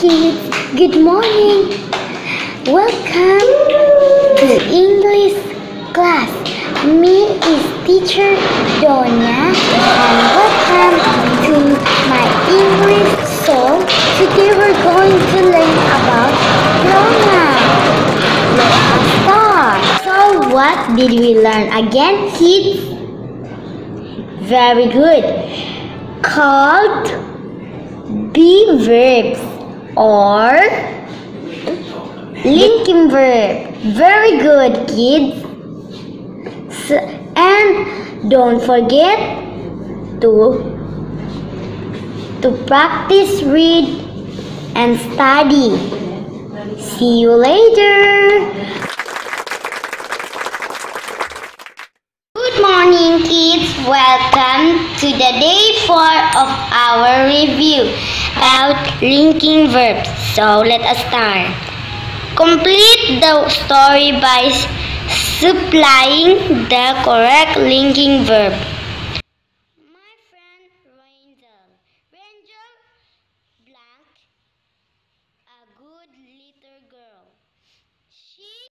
kids, good morning. Welcome to English class. Me is teacher Donya and welcome to my English. So today we're going to learn about pronouns. Let us start. So what did we learn again, kids? Very good. Called be verbs or linking verb. Very good, kids. And don't forget to practice, read, and study. See you later. Good morning, kids. Welcome to the day 4 of our review about linking verbs. So let us start. Complete the story by supplying the correct linking verb. My friend Rangel blank a good little girl. She